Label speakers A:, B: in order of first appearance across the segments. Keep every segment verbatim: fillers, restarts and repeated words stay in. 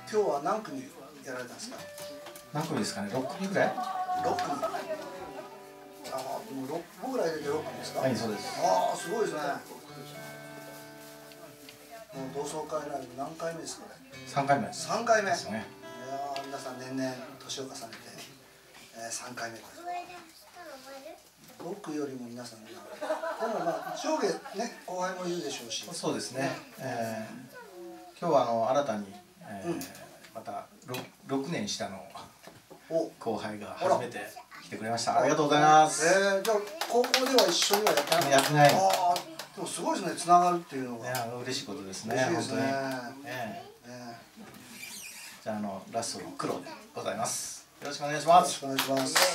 A: 今日は何組やられたんですか？
B: 何組ですかね、ろっくみぐらい？
A: ろっ組。ああ、もうろっ僕ら入れてろっ組ですか？
B: はい、そうです。
A: ああ、すごいですね。もう同窓会ライブ何回目ですかね？
B: さんかいめです。
A: さんかいめ。
B: ですね。
A: いやー、皆さん年々年を重ねて、えー、さんかいめ。僕よりも皆さんが。でもまあ上下ね、後輩もいるでしょうし。
B: そうですね。えー、今日はあの新たに、えーうん、また ろく, ろくねん下の後輩が初めて来てくれました。ありがとうございます。
A: えー、じゃあ高校では一緒にはやってない？
B: やってない。
A: ああ、でもすごいですね。つながるっていうのが。
B: いや、嬉しいことですね。
A: 嬉しいですね。
B: 本当に。ね、じゃああのラストの黒でございます。よろしくお願いします。
A: よろしくお願いします。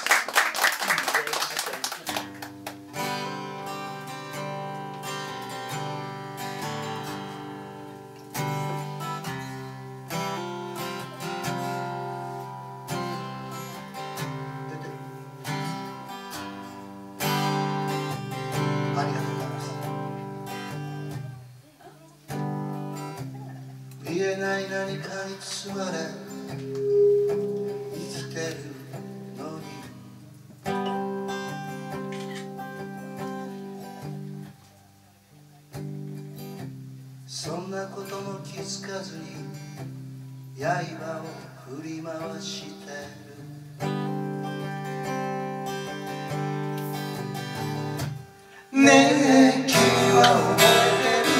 A: 見えない何かに包まれ生きてるのに、そんなことも気づかずに刃を振り回してる。ねえ君は覚えてる？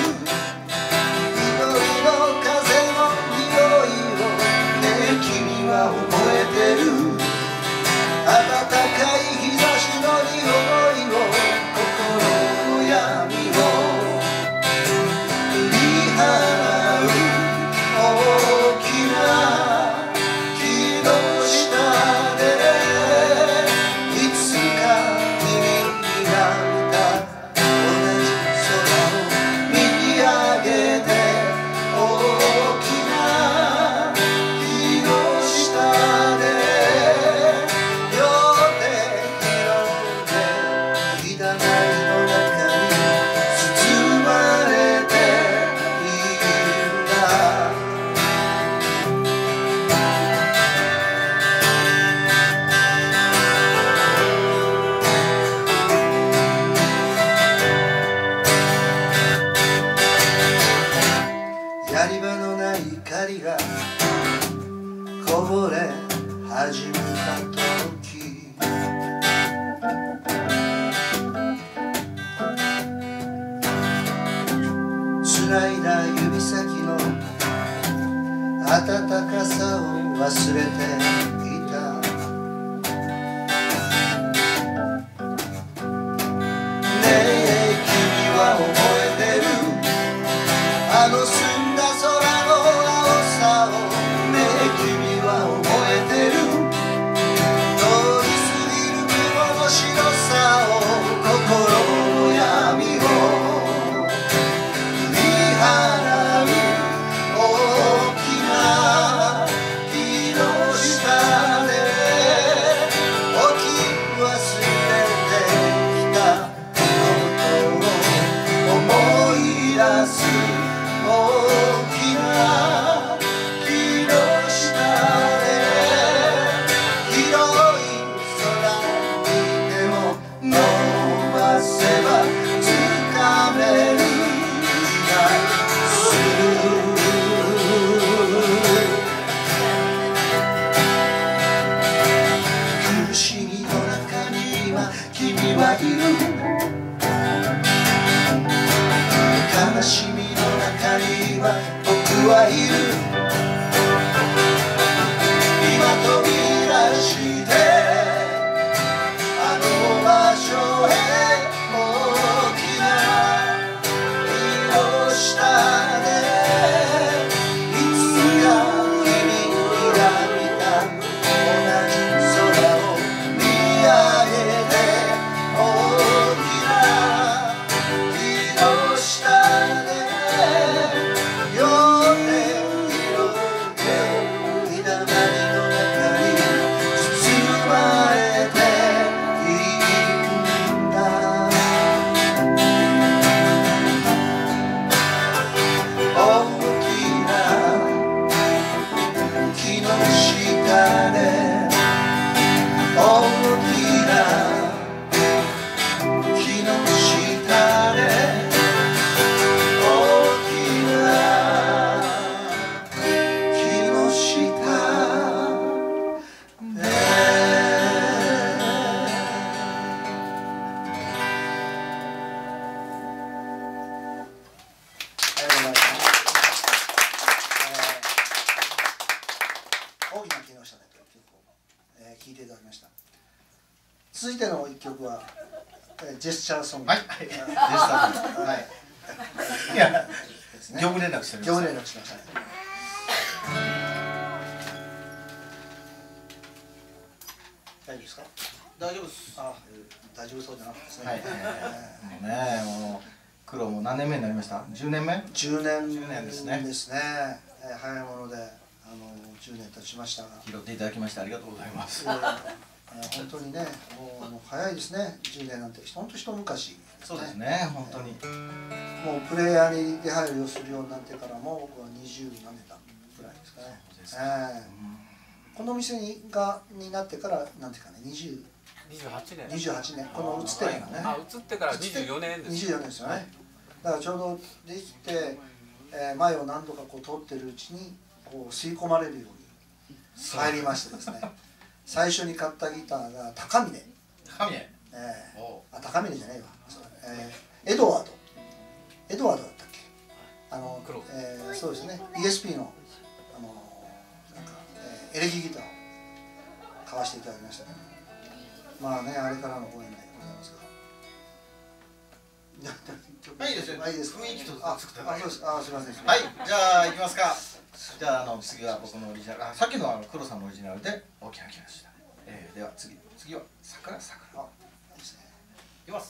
A: 覚えてる？暖かい日差しの匂いを、心の闇を振り払う大きな木の下で、いつか君が見た同じ空を見上げて、大きな木の下でやり場のない怒りがこぼれ始めた時、繋いだ指先の温かさを忘れていた。ねえ君は覚えてる？あの澄んだ空の青さを。ねえ君は覚えてる？通り過ぎる雲の白さを、心の闇を振り払う大きな木の下で、置き忘れてきたことを思い出す。大きな木の下で、広い空見ても伸ばせばつかめる気がする。苦しみの中に今君はいる。悲しみの中に今僕はいる。今飛び出してあの場所へ、大きな木の下で、いつか君が見た同じ空を見上げて、大きな木の下で両手広大きな木の下でという曲を、えー、聴いていただきました。続いての一曲は、えー、ジェスチャーソング。
B: はい、ジェスチャーソング。はい。いや、業務連絡しております。
A: 業務連絡してください。大丈夫ですか？
B: 大丈夫です。
A: あ、大丈夫そうじゃなくてですね。
B: はい。もうね、もう苦労も何年目になりました？じゅうねんめ？
A: じゅうねん
B: ですね。
A: ですね。えー、早いもので、あのじゅうねん経ちましたが。
B: 拾っていただきましてありがとうございます。
A: えー、本当にね、もう、もう早いですね。じゅうねんなんて本当一昔、ね。
B: そうですね、本当に。
A: えー、もうプレイヤーに出入りをするようになってからも僕はにじゅうななねんだぐらいですかね。そうですか。えー、この店にがになってからなんていうかね、にじゅう
C: にじゅうはちねん。
A: にじゅうはちねん。この移ってるのね。
C: あ、移ってからにじゅうよねんです。
A: にじゅうよねんですよね。だからちょうどできて、えー、前を何度かこう通ってるうちにこう吸い込まれるように入りましてですね。最初に買ったギターが高峰。
B: 高峰。
A: えー、あ、高峰じゃないわ。えー、エドワード。エドワードだったっけ？あの、えー、そうですね。イーエスピー のあのなんか、えー、エレキギターを買わせていただきましたね。まあね、あれからのご縁でございますが。
B: はい、いいですよ。
A: はい、いいです。
B: 雰囲気と
A: あ、そうです。あ、すみません。
B: はい、じゃあ行きますか。じゃあ、あの次は僕のオリジナル、あ、さっきのあの黒さんのオリジナルで大きな木でした。えー、では次、次は桜桜。あ、いいですね。いきます。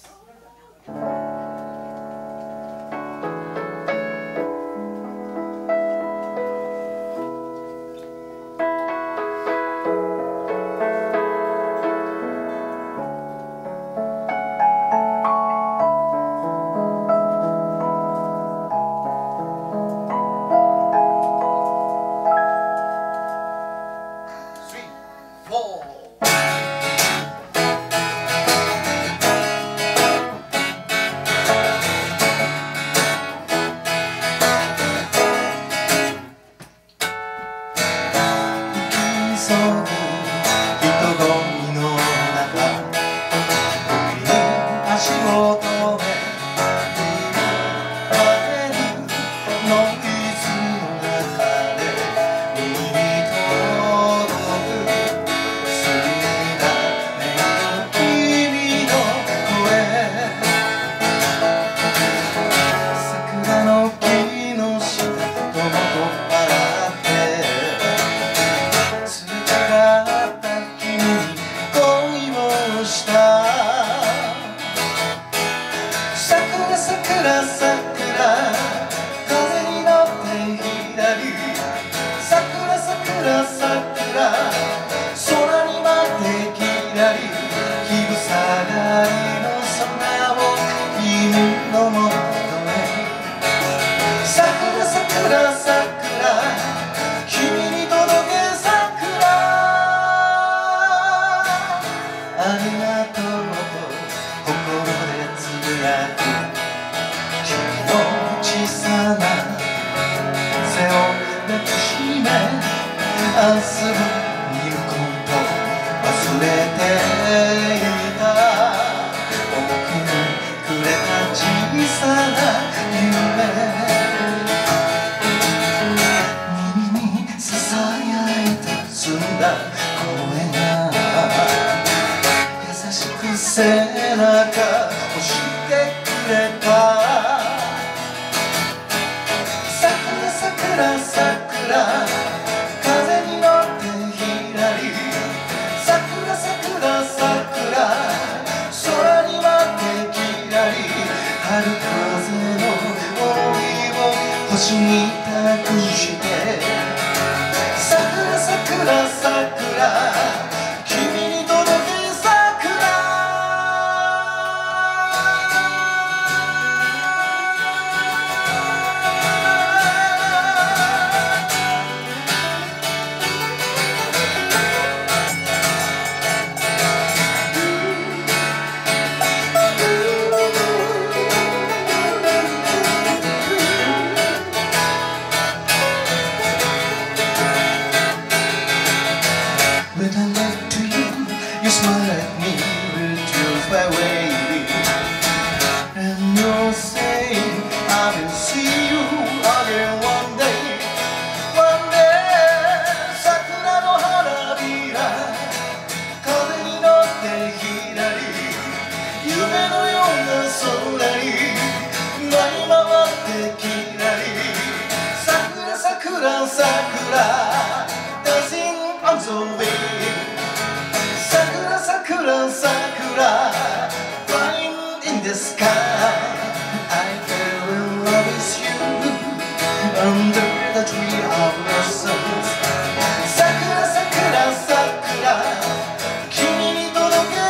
B: 桜 Dancing on the way 桜桜桜 Flying in the sky I fell in love with you Under the tree of blossoms 桜桜桜君に届け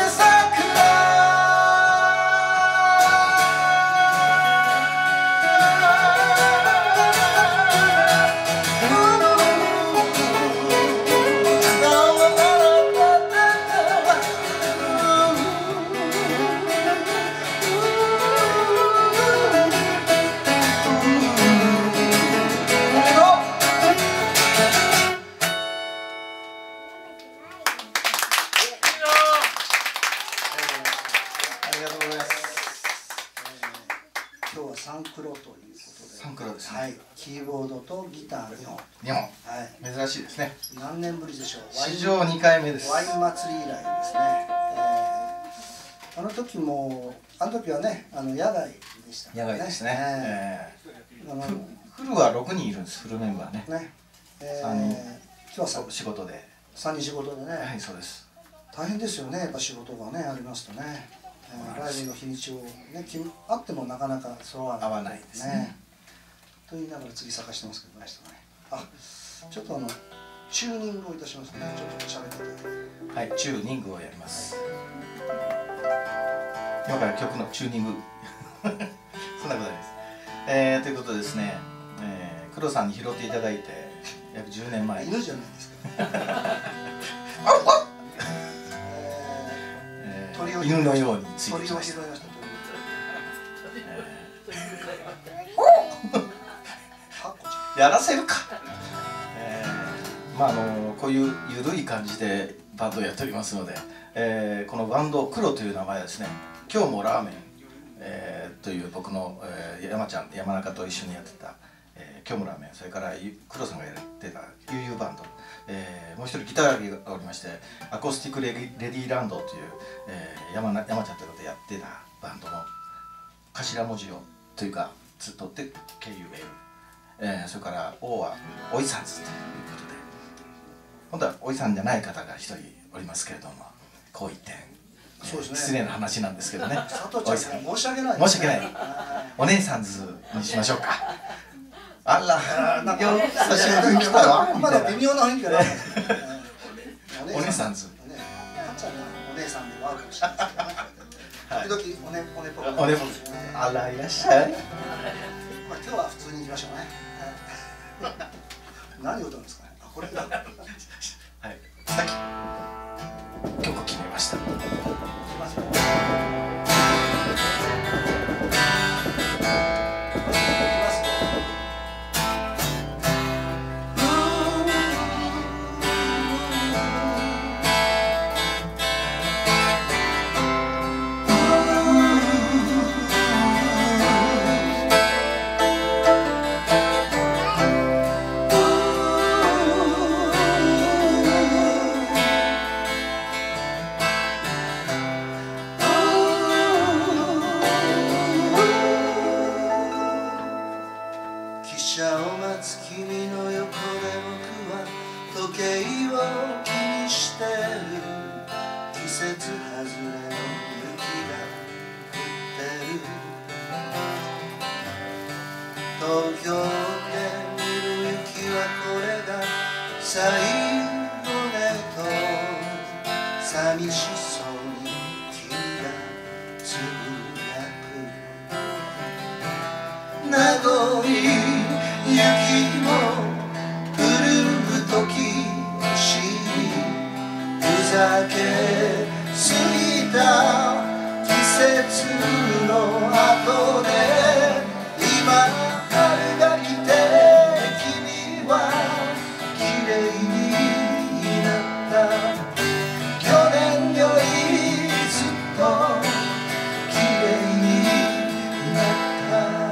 A: キーボードとギターにほん。
B: にほん。はい。珍しいですね。
A: 何年ぶりでしょう。
B: 史上にかいめです。
A: ワイン祭り以来ですね。えー、あの時もあの時はね、あの野外でしたね。
B: 野外ですね。えー、あのフルはろくにんいるんです。フルメンバーね。ね。えー、さんにん。今日はさ仕事で。さんにん仕事でね。はい、そうです。大変ですよね。やっぱ仕事がねありますとね。えー、ライブの日にちをね、あってもなかなか揃わない。合わないですね。と言いながら次探してますけどね。あ、ちょっとあのチューニングをいたしますので、ちょっと喋っていただいて。はい、チューニングをやります。今から曲のチューニングそんなことないです。えー、ということでですね、えー、黒さんに拾っていただいて約じゅうねんまえ。犬じゃないですか。犬のようについてきました。やらせるか、えー、まああのこういうゆるい感じでバンドをやっておりますので、えー、このバンド黒という名前はですね、今日もラーメン、えー、という僕の、えー、山ちゃん山中と一緒にやってた、えー、今日もラーメン、それから黒さんがやってたゆうゆうバンド、えー、もう一人ギターがおりましてアコースティックレディレディーランドという、えー、山な山ちゃんということでやってたバンドの頭文字をというかずっとって ケーユーエル、えー、それから「O」はおいさんずということで、本当はおいさんじゃない方が一人おりますけれども、こう言って、そうですね、失礼な話なんですけどね、おいさん申し訳ない申し訳ないお姉さんずにしましょうか。あら、なんか久しぶりに来たわみたいな、まだ微妙な雰囲気がないお姉さんず、かっちゃんがお姉さんでも合うかもしれないですけどね、時々おねおねっぽくおねっぽく、あらいらっしゃい。まあ今日は普通に行きましょうね。何を歌うんですかね。あ、これだ。はい。さっき曲決めました。いきますよ。いきますよ。東京で見る雪はこれが最後ねと寂しそうに君がつぶやく名残雪も降る時しふざけすぎた季節の後で今春が来て君は綺麗になった去年よりずっと綺麗になった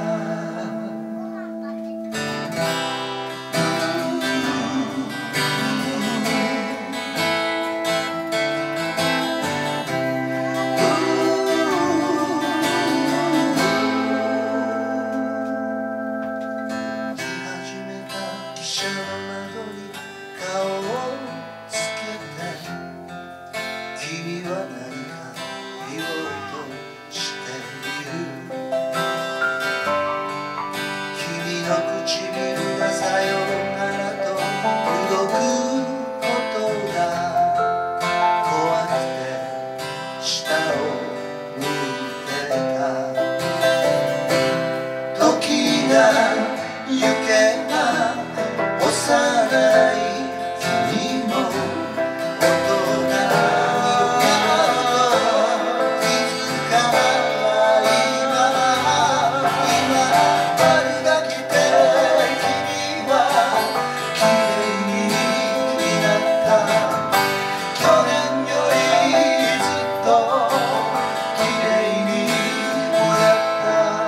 A: 窓に顔をつけて君は何か言おうとしている君の唇がさよならと動くことが怖くて下を向いてた時が行けば幼い君も大人に気づかないまま今春が来て君は綺麗になった去年よりずっと綺麗になった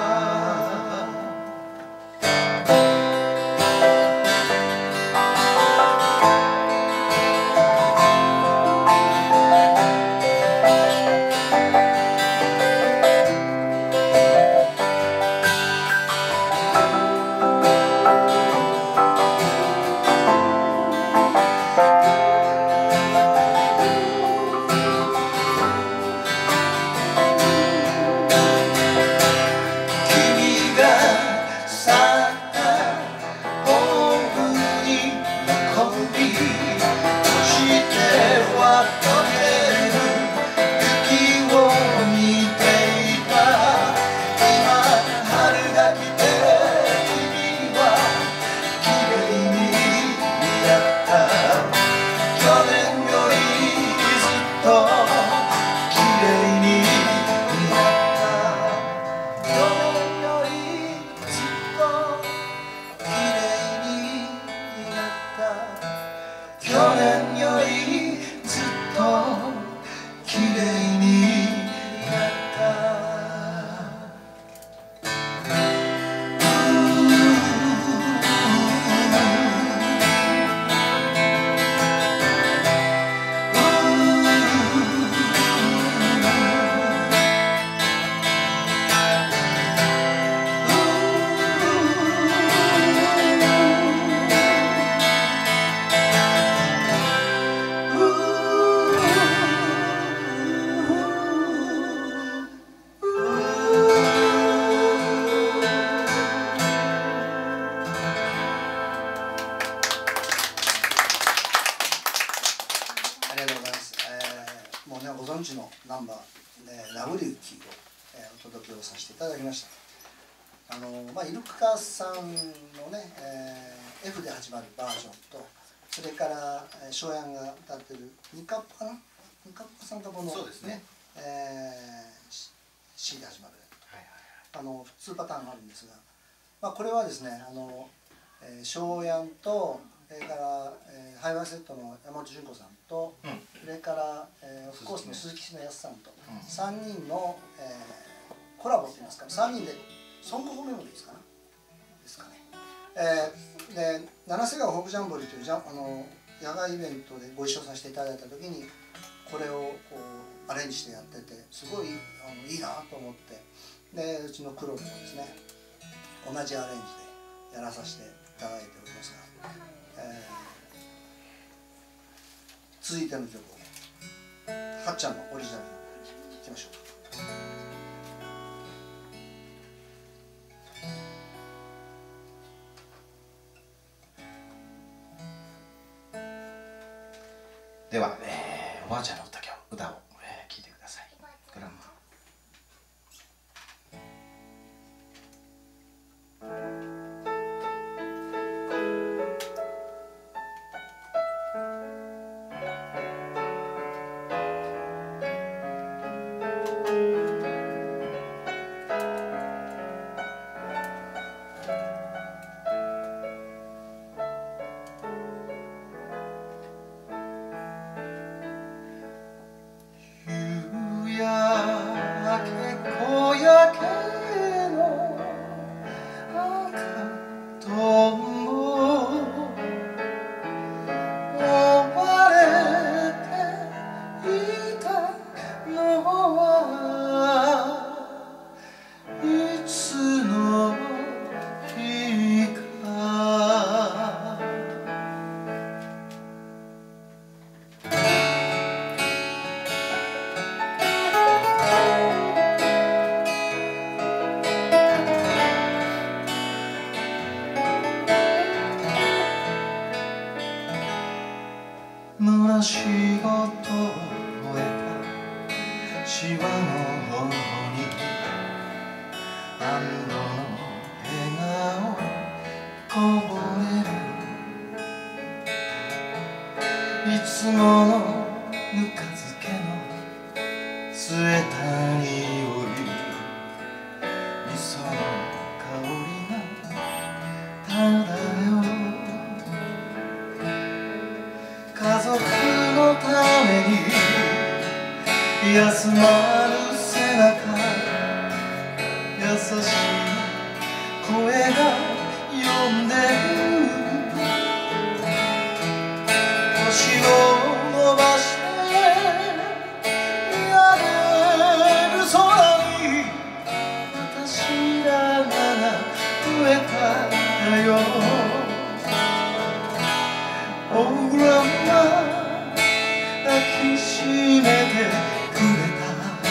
A: 君が去ったホームに残りそしては溶ける雪を見ていた今春が来て君は綺麗になった去年よりずっと綺麗になった去年よりずっと綺麗になった去年よりずっと綺麗になったありがとうございます。えーもうねご存知のナンバーでラブリューキーを、えーお届けをさせていただきました。あのまあイルカさんのね、えー F で始まるバージョンとそれからえー翔やんが歌ってるニカッパかなニカッパさんとこの
B: そうですね
A: えー C- C で始まるあのにパターンがあるんですが、まあ、これはですねあのえー翔やんとそれから、えーハイワイセットの山本純子さんと、
B: うん
A: それから、えーオフコースの鈴木のやすさんと、うん、さんにんの、えーコラボといいますかさんにんでソングフォーメモリーですかねですかね、えー、で七瀬川フォークジャンボリーというジャンあの野外イベントでご一緒させていただいた時にこれをこうアレンジしてやっててすごいあのいいなと思ってでうちの黒もですね同じアレンジでやらさせていただいておりますが、えー続いての曲をはっちゃんのオリジナルのいきましょうか。
B: では、えーおばあちゃんの歌を歌を、えー聞いてください。グランマ。
A: 野良仕事を終えたシワの頬に安堵の笑顔こぼれるいつものぬか漬けの据えた匂い味噌の香りが漂う家族のために休まる背中優しい声が呼んでる星を伸ばして見上げる空に私らが増えたよオグランマ抱きしめてくれた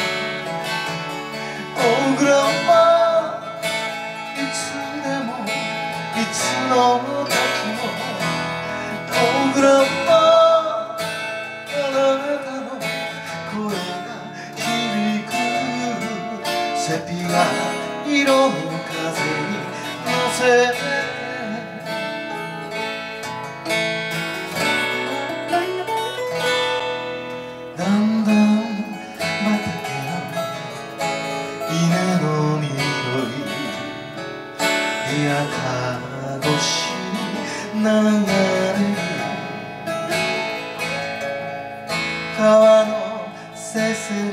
A: オグランマいつでもいつの時もオグランマあなたの声が響くセピア色の風に乗せてだんだん畑の稲の緑部屋から越しに流れる川のせせらぎに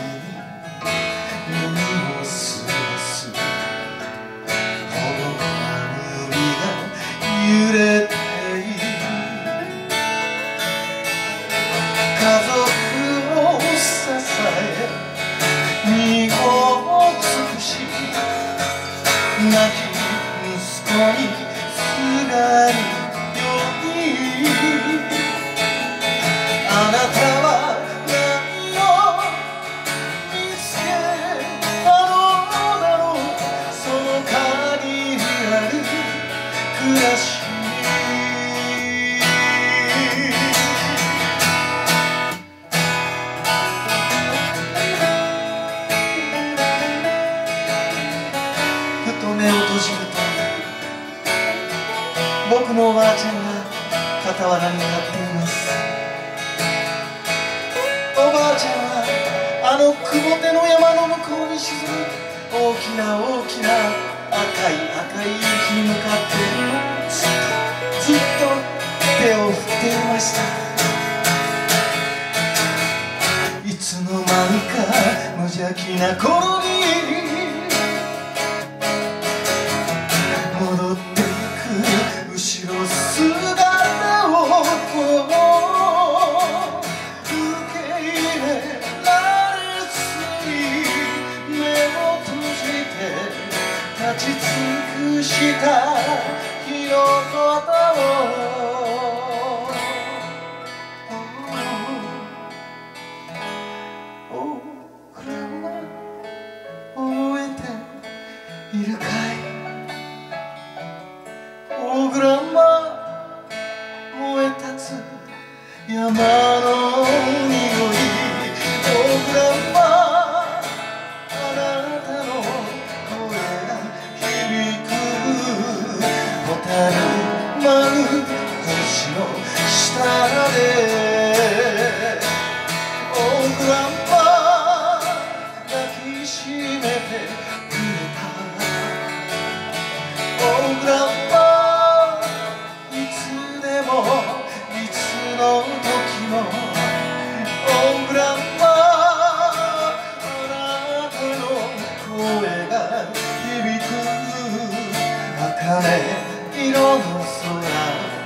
A: 耳をすますほのか海が揺れている家族を支え身を尽くし亡き息子にすがるようにあなたは何を見つけたのだろうその限りある暮らしふと目を閉じると僕のおばあちゃんが傍らに立っていますおばあちゃんはあの雲手の山の向こうに沈む大きな大きな赤い赤い雪に向かってずっとずっと手を振っていましたいつの間にか無邪気な頃に戻っていく後ろ姿を受け入れられずに目を閉じて立ち尽くした日のことをおくらは覚えているかいオグランマ燃え立つ山の匂いオグランマあなたの声が響く蛍舞う星の下でオグランマ抱きしめてくれたオグランマいつでもいつの時もオグランマあなたの声が響く茜色の空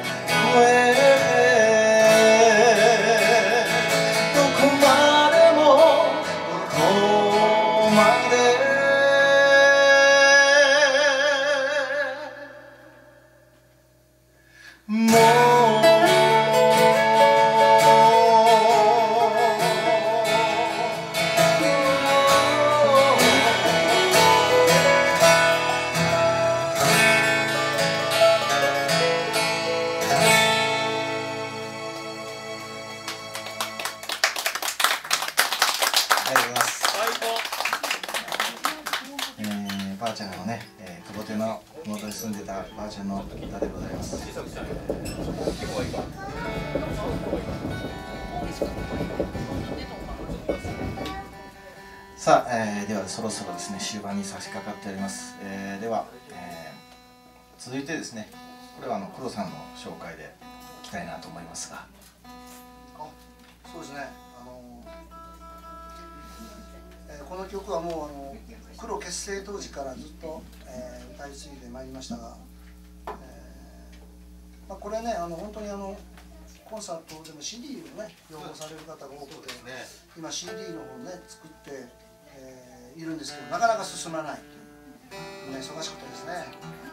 A: を越えてどこまでも
B: ちゃんのね、えー、久保手の麓に住んでたばあちゃんの歌でございます。さあ、えー、ではそろそろですね終盤に差し掛かっております。えー、では、えー、続いてですね、これはあの黒さんの紹介でいきたいなと思いますが。
A: あ、そうですね。あのえー、この曲はもうあの黒結成当時からずっと、えー、歌い継いでまいりましたが、えーまあ、これね、あの本当にあのコンサートでも シーディー をね要望される方が多くて、ね、今 シーディー の方ね作って、えー、いるんですけど、なかなか進まないという、ね、忙しくてですね。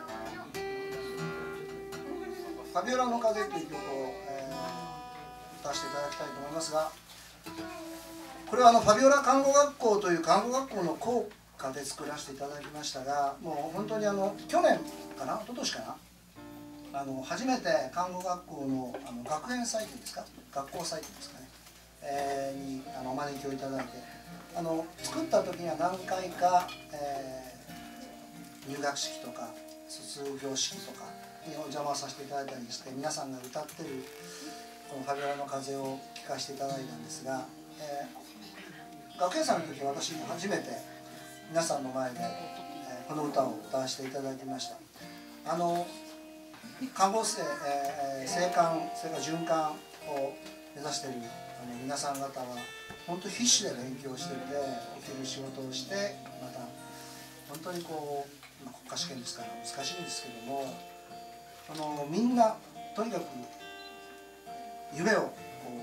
A: ファビオラの風という曲を、えー、歌わせていただきたいと思いますが、これはあのファビオラ看護学校という看護学校の校歌で作らせていただきましたが、もう本当にあの去年かな、一昨年かな、あの初めて看護学校のあの学園祭というんですか、学校祭というんですかね、えー、にあのお招きをいただいて、あの作った時には何回か、えー、入学式とか卒業式とかにお邪魔させていただいたりして、皆さんが歌ってるこの「ファビオラの風」を聴かせていただいたんですが、えー、学園祭の時は私初めて皆さんの前で、えー、この歌を歌わせていただきました。あの看護生、えー、生還、それから循環を目指しているあの皆さん方は本当に必死で勉強してて、お昼仕事をして、また本当にこう、まあ、国家試験ですから難しいんですけども、あのみんなとにかく夢をこ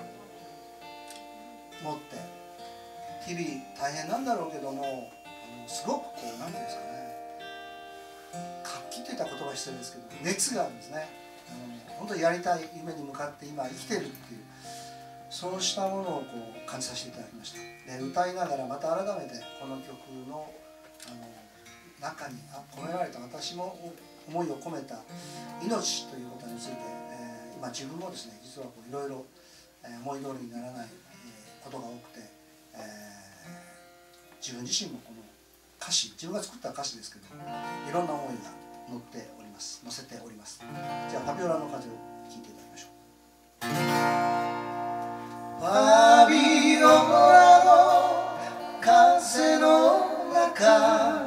A: う持って日々大変なんだろうけども、あのすごくこう何て言うんですかね、活気といった言葉は失礼ですけど熱があるんですね。あの本当にやりたい夢に向かって今生きてるっていう、そうしたものをこう感じさせていただきました。で歌いながらまた改めてこの曲のあの中に込められた私も思いを込めた命ということについて、えー、今自分もですね実はこういろいろ思い通りにならないことが多くて、えー、自分自身もこの歌詞、自分が作った歌詞ですけどいろんな思いが乗っております、乗せております。じゃあファビオラの風を聴いていただきましょう。ファビオラの風の中、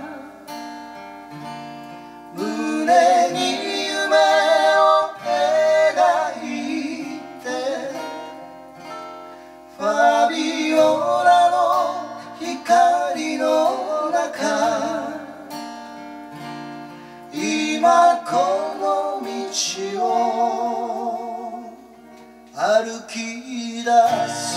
A: 胸に夢を描いて、ファビオラの光の中、今この道を歩き出す。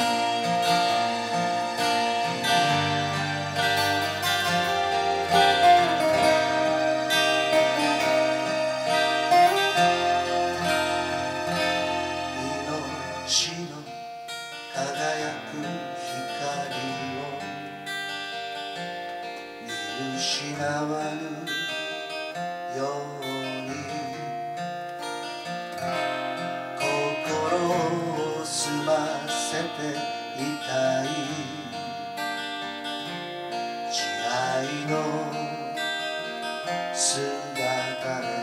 A: 失わぬように心を澄ませていたい、慈愛の姿で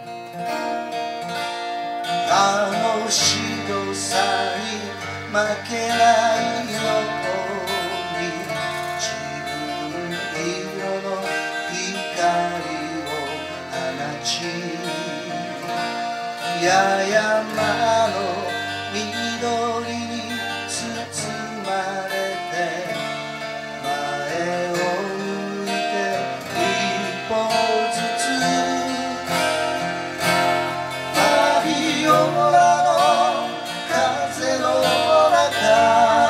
A: あの白さに負けないように、自分色の光を放ち、八山の緑に包まれて、前を向いて一歩ずつ、ファビオラの風の中、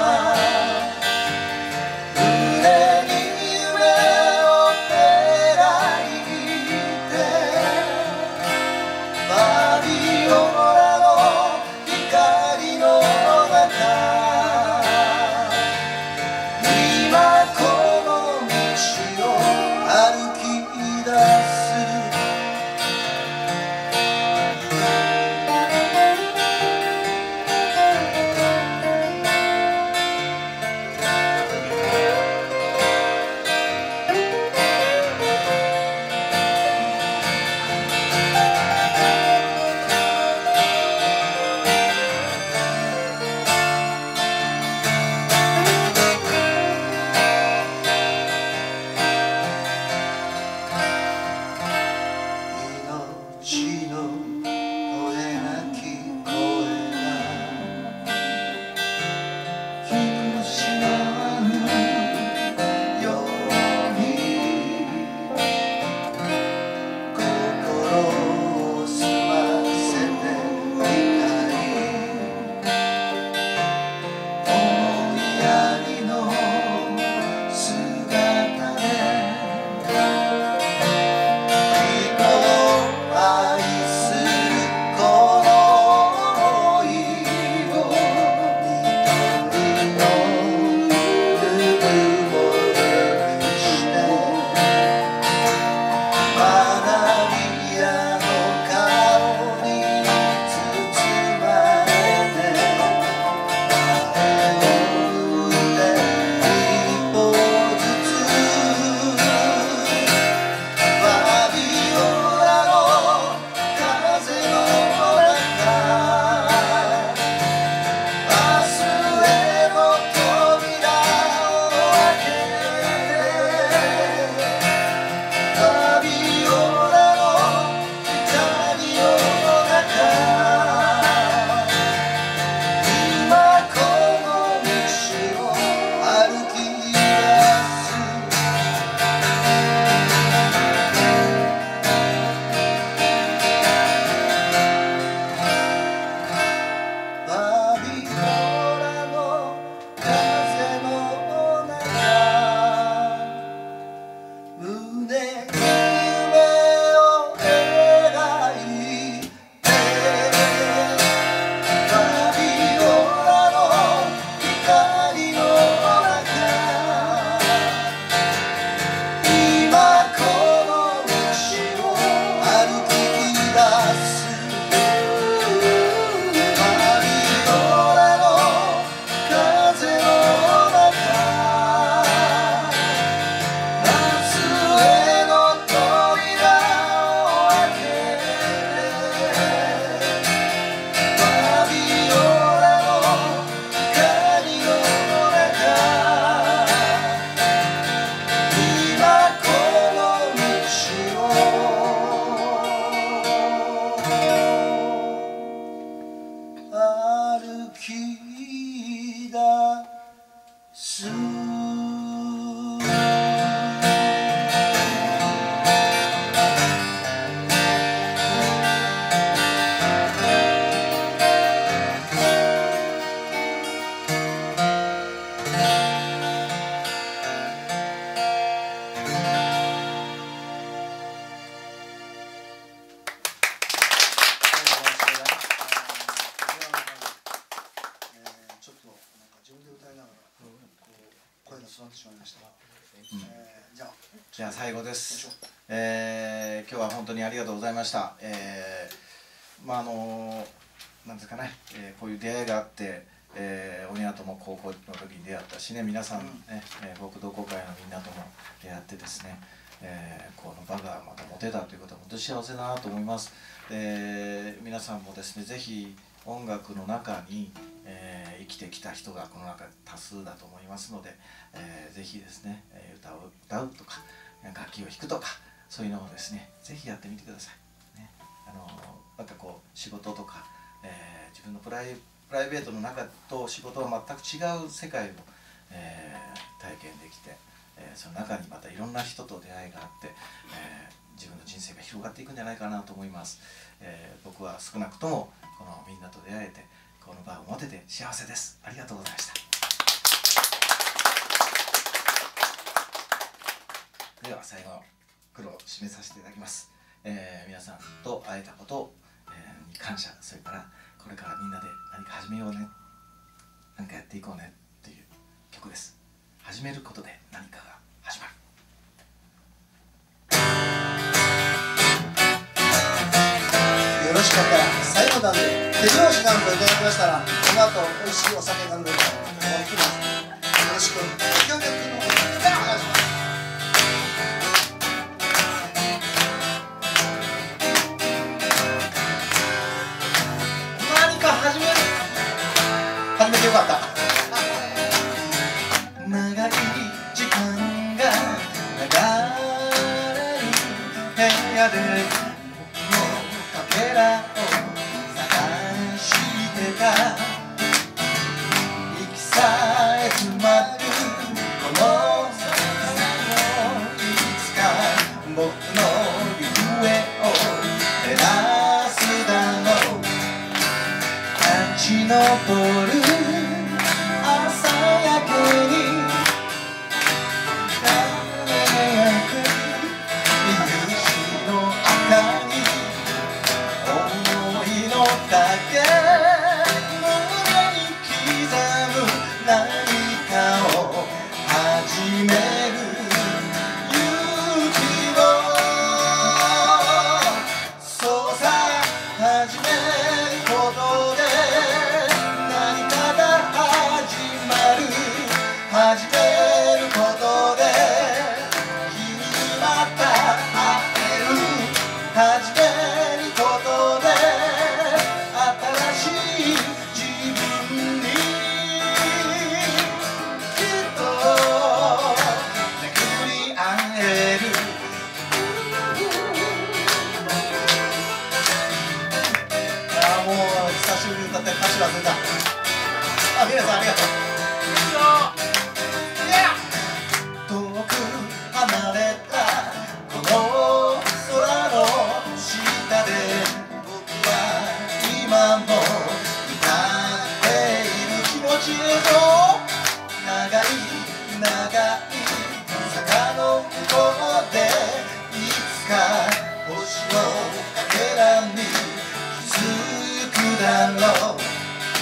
A: き出す
B: じゃあ最後です。えー、今日は本当にありがとうございました。えー、まああのなんですかね、えー、こういう出会いがあって、えー、おにゃとも高校の時に出会ったしね、皆さんね、えー、僕同好会のみんなとも出会ってですね、えー、この場がまた持てたということは本当に幸せだなと思います。えー、皆さんもですね、ぜひ音楽の中に、えー、生きてきた人がこの中多数だと思いますので、えー、ぜひですね、歌を歌うとか楽器を弾くとかそういうのをですね、ぜひやってみてください、ね、あのなんかこう仕事とか、えー、自分のプライ、プライベートの中と仕事は全く違う世界を、えー、体験できて、えー、その中にまたいろんな人と出会いがあって、えー、自分の人生が広がっていくんじゃないかなと思います。えー、僕は少なくともこのみんなと出会えてこの場を持てて幸せです。ありがとうございました。では最後の苦労を締めさせていただきます。えー、皆さんと会えたこと、えー、に感謝、それからこれからみんなで何か始めようね、何かやっていこうねっていう曲です。始めることで何かが始まる。
A: よろしかったら最後なんで手拍子なんかいただきましたら、この後美味しいお酒なんでお聞きます。よろしくご協力のほどお願いします。
B: 何か始める、始めてよかった。長い時間が流れる部屋でかけらを探してた。息さえ詰まるこの世界をいつか僕の行方を照らすだろう。立ち上る朝焼けに輝く夕日の赤に思いの丈胸に刻む何かを始める勇気を。そうさ始めることで何かが始まる。始めることで君にまた会える。始めることで新しい自分にきっと巡り会える。ああもう久しぶりに歌って歌詞忘れた。あ、皆さんありがとう。遠く離れたこの空の下で僕は今も歌っている気持ちへと長い長い坂の向こうでいつか星のかけらに気づくだろう。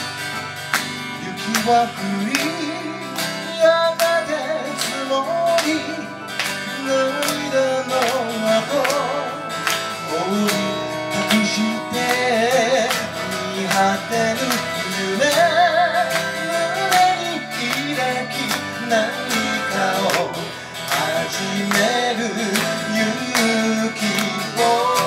B: 雪は降りやがて積もり涙の後覆い隠して見果てる夢胸に開き何かを始める勇気を。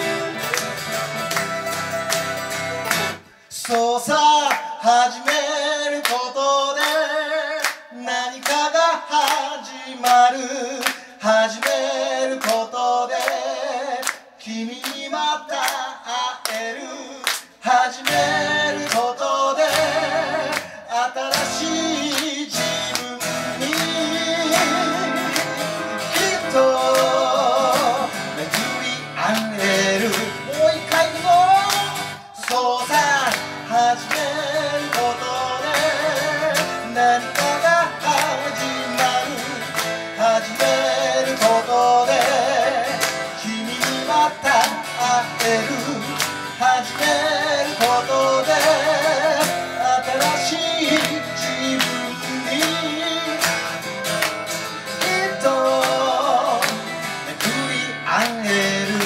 B: そうさ始めことで何かが始まる始めることで君にまた会える始めることで新しい自分にきっと巡り会えるもう一回行くぞそうさ始めることで何かが始まる始めることで君にまた会える始めることで新しい自分にきっと巡り会える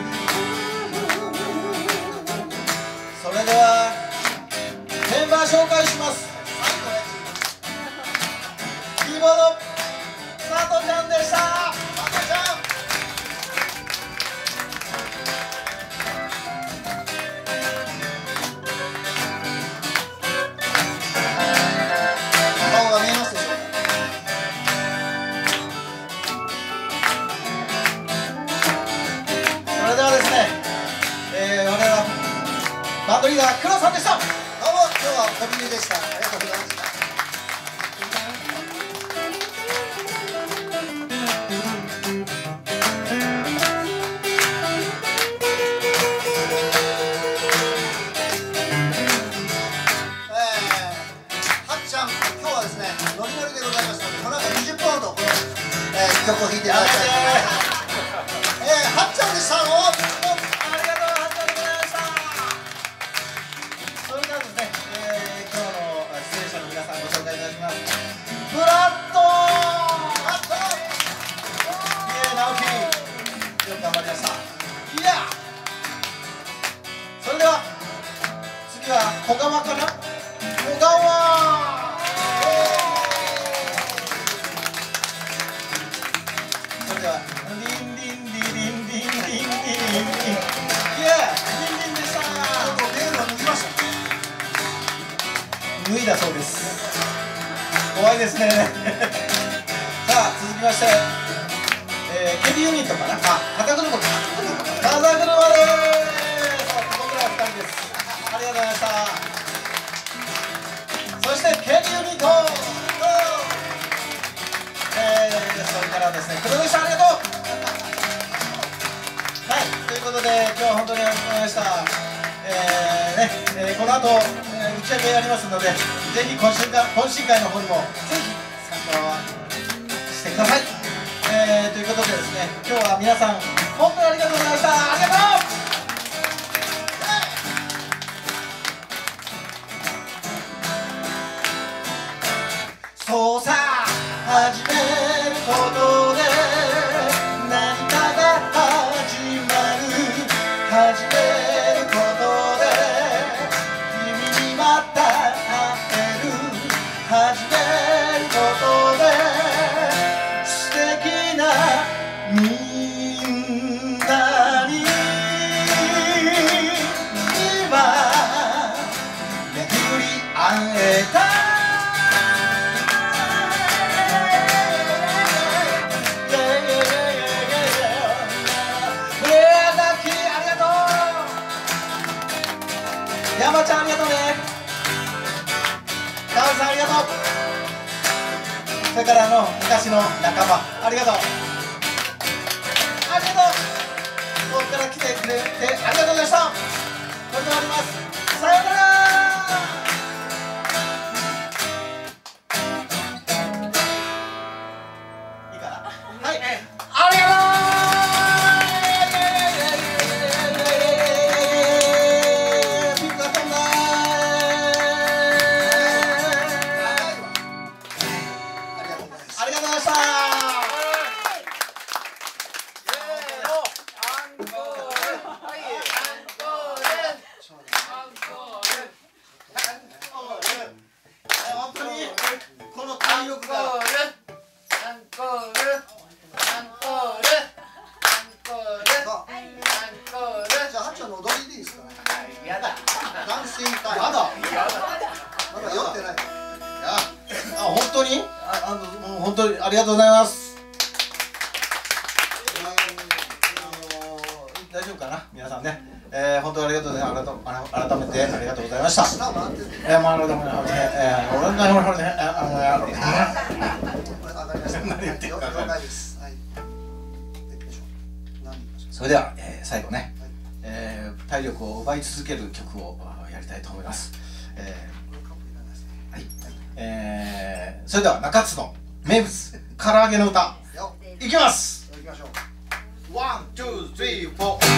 B: それではメンバー紹介します。キーボード佐藤ちゃんでした。佐藤ちゃん顔が見えますでしょうか。それではですね、えー、我々はバンドリーダー黒さんでした。どうも今日は小耳でした。ありがとうございました。曲を弾いていただきたいと思います。えー、はっちゃんでした。どうもありがとう、はっちゃんでございました。それではですね、えー、今日の出演者の皆さんご紹介いただきます。ブラッドブラッドイエー直樹よく頑張りました。いやそれでは次は小川かな。小川ではリンリンリリンリンリンリンリンいやリンリンでした。ベールを脱ぎました。脱いだそうです。怖いですね。さあ続きまして、えー、ケビユニットかな。あ、風車か風車でーす。僕らはふたりです。ありがとうございました。そしてケビユニットえー、それからですね、黒でした。ありがとう。はい、ということで今日は本当にありがとうございました。えーねえー、この後、えー、打ち上げやりますので、ぜひ懇親会懇親会の方にもぜひ参加してください。えー、ということでですね、今日は皆さん本当にありがとうございました。ありがとう。そうさ始めることで何かが始まる始めることで君にまた会える始めることで素敵なみんなに今巡り会えた山ちゃんありがとうね。かおりさんありがとう。それからあの昔の仲間ありがとう。ありがとう。ここから来てくれてありがとうございました。これで終わります。さようなら。いいかな。はい。ありがとう。
A: やだ。まだ酔ってない。
B: 当にああのもう本当にありがとうございます。大丈夫かな皆さんね、えー、本当にありがとうございます。改めてありがとうございました。えー、まああのでもね、えー、俺の俺のね、あのやろう。何言ってるか分かんないです。それでは、えー、最後ね、えー、体力を奪い続ける曲をやりたいと思います。えー、はい、えー、それでは中津の名物唐揚げの歌いきます。いきましょう。ワン、ツー、スリー、フォー。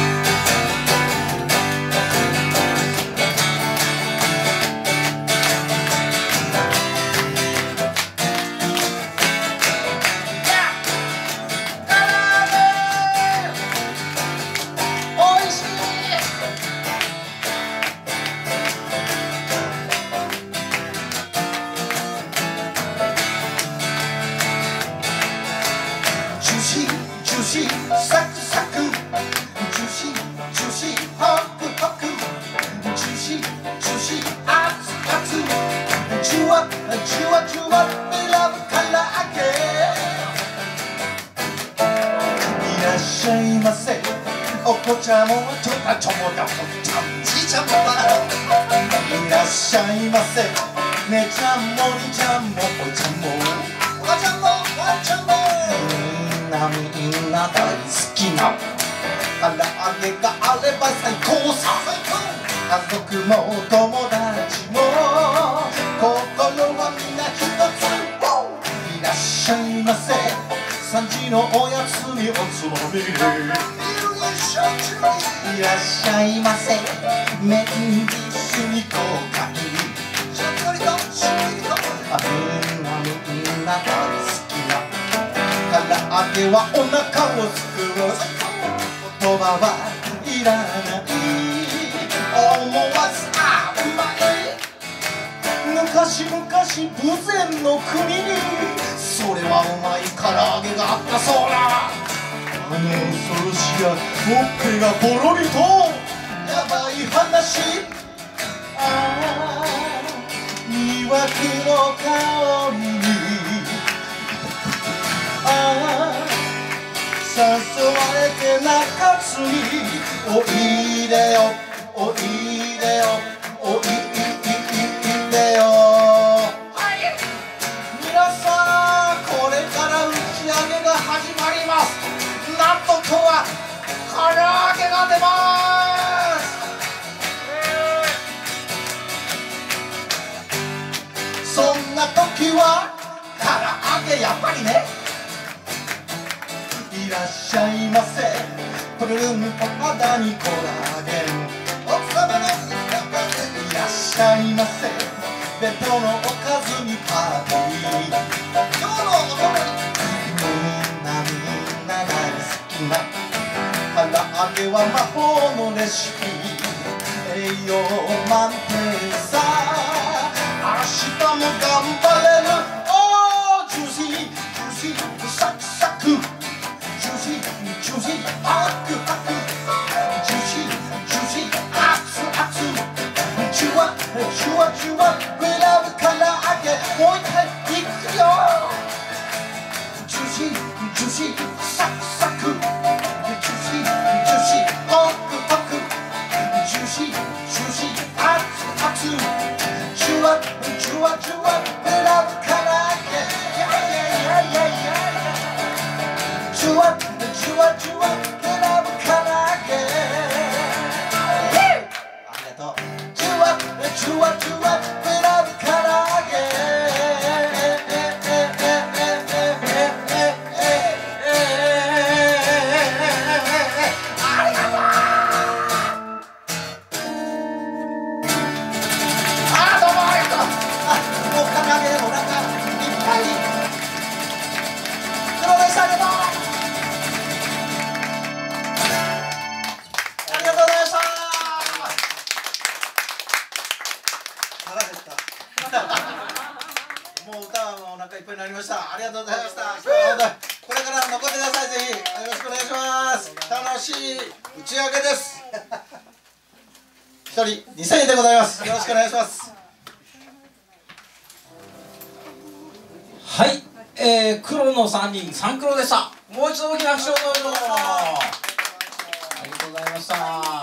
B: サクサク、ジューシー、ジューシー、ホクホク、ジューシー、ジューシー、熱々、ジュワ、ジュワジュワ、ベラブ唐揚げ。いらっしゃいませ、お子ちゃんもちょっとちょもだちゃんじいちゃんもだ。いらっしゃいませ、姉ちゃんも兄ちゃんもおちゃんもおばちゃんもわっちゃんも。みんな大好きな唐揚げがあれば最高さ。家族も友達も心はみんな一つ。いらっしゃいませ、さんじのおやつにおつまみ。いらっしゃいませ、メンディッシュに公開。しっとりとしっとりとみんなみんな大好きな唐揚げはお腹をすくう。言葉はいらない。思わずあうまい。昔々豊前の国にそれはうまい唐揚げがあったそうな。あの恐ろしやほっぺがポロリとやばい話。ああ魅惑の香りにああ誘われて中津においでよおいでよおいでよ。はい、皆さんこれから打ち上げが始まります。なんと今日は唐揚げが出ます。そんな時は唐揚げやっぱりね。いらっしゃいませ、プルルンお肌にコラーゲン。奥様のいらっしゃいませ、ベトのおかずにパーティー。今日のお供にみんなみんな大好きな唐揚げは魔法のレシピ。栄養満点さ、明日も頑張れる。おージューシージューシーサクサク、ジューシージューシーハクハク、ジューシージューシー熱々、ジュワジュワジュワグラブ唐揚げ。もう一回いくよ。ジューシージューシーサクサク、ジューシージューシーホクホク、ジューシージューシー熱々、ジュワジュワジュワグラブ唐揚げ。いやいやいやいやいや、ジュワジュワジュワグラブ唐揚げ。ありがとう。ジュワジュワジュワグラブ唐揚げ。ありがとう。あどうもありがとう。あもう唐揚げでお腹いっぱい。黒でした。ありがとう。ありがとうございました。腹減った。もう歌はもうお腹いっぱいになりました。ありがとうございました。これから残ってください。ぜひよろしくお願いします。楽しい打ち上げです。一人にせんえんでございます。よろしくお願いします。
D: はい、えー、黒のさんにん、さんクロでした。もう一度大きな拍手をどうぞ。ありがとうございました。